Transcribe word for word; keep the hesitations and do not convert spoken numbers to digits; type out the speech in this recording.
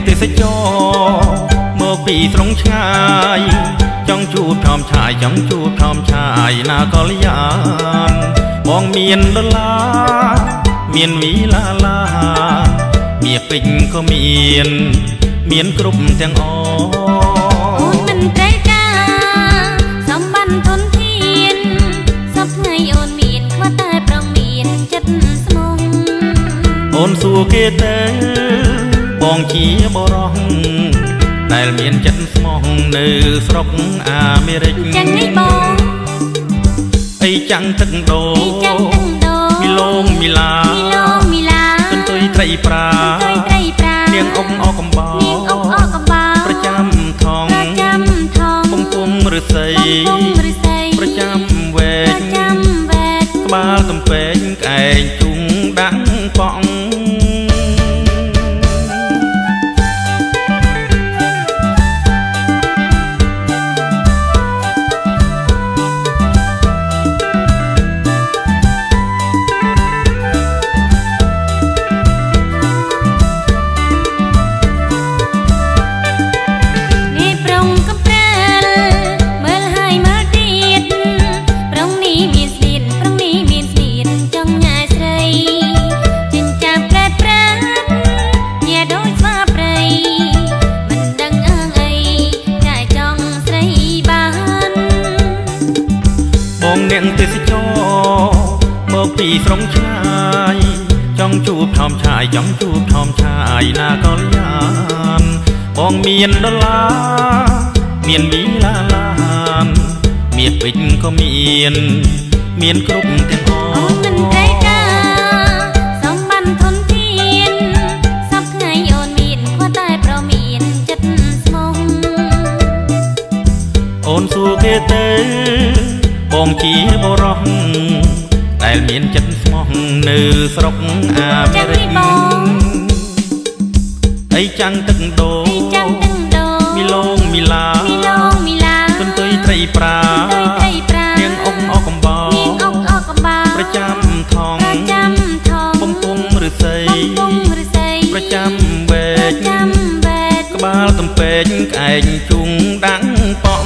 ទេសចរមកពីស្រុងឆ្ងាយចង់ជួបថមឆាយចង់ជួបថមឆាយណាកល្យានបងមានដុល្លារមានវីឡាឡាមាសពេជ្រក៏មានមានគ្រប់ទាំងអអូនមិនត្រូវការសម្បត្តិធនធានសពថ្ងៃអូនមានខ្វះតែប្រងមានចិត្តស្មោះអូនសួរគេទៅបងជាបរោះដែលមានចិត្តស្មោះនៅស្រុកអាមេរិកចឹងឯងបងអីចាំងទឹកដោមីឡងមីឡាកន្ទុយត្រីប្រានាងអុកអកកំបោប្រចាំថងពំពំឫស្សីប្រចាំវែកក្បាលកំពែងក្អែងជុងដាក់ប៉ងនាងទេសចរមកពីស្រុងឆ្ងាយចង់ជួបថមឆាយចង់ជួបថមឆាយណាកល្យានបងមានដុល្លារមានវីឡាឡានមាសពេជ្រក៏មានមានគ្រប់ទាំងអអូនមិនត្រូវការសម្បត្តិធនធានសពថ្ងៃអូនមានខ្វះតែប្រមានចិត្តស្មោះអូនសួរគេទៅបងជាបរោះដែលមានចិត្តស្មោះនៅស្រុកអាមេរិកអីចាំងទឹកដោមីឡងមីឡាកន្ទុយត្រីប្រានាងអុកអកកំបោប្រចាំថងពំពំឫស្សីប្រចាំវែកក្បាលកំពែងក្អែងជុងដាក់ប៉ង